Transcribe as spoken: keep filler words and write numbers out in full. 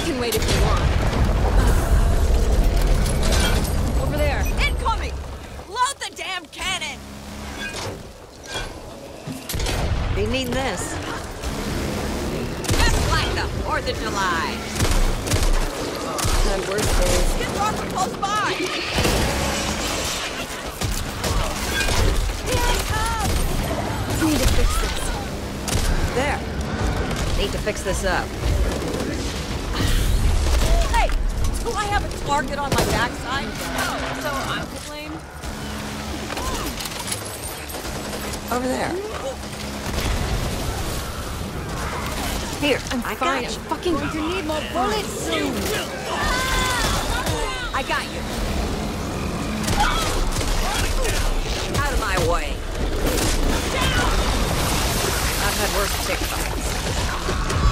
can wait if you want. Over there. Incoming! Load the damn cannon! They need this. Just like the fourth of July. Had worse days. Get Roger close by! Here I come! Need to fix this. There. Need to fix this up. Hey! Do I have a target on my backside? So I'm to blame? Over there. Here, I'm I fine. got I'm you. fucking going to need more bullets soon. I got you. Out of my way. I've had worse tick bites.